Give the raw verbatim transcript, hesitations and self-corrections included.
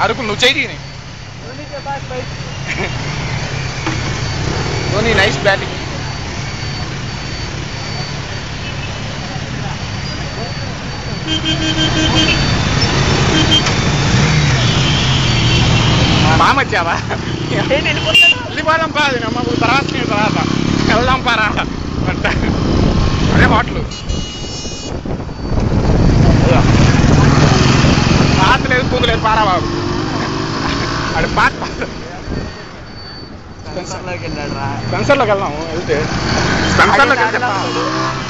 అరుపులు నువ్వు చేయి ధోని నైస్ బ్యాటింగ్. బాగా వచ్చావా వెళ్ళిపోదాం పాది అమ్మ తర్వాత తర్వాత వెళ్దాం పారా బట్ అదే హోటలు పాత లేదు పూత లేదు పారా బాబు అది పాత స్పెన్సర్లోకి వెళ్ళాడు రా. స్పెన్సర్లోకి వెళ్దాము వెళ్తే స్పెన్సర్లోకి వెళ్తే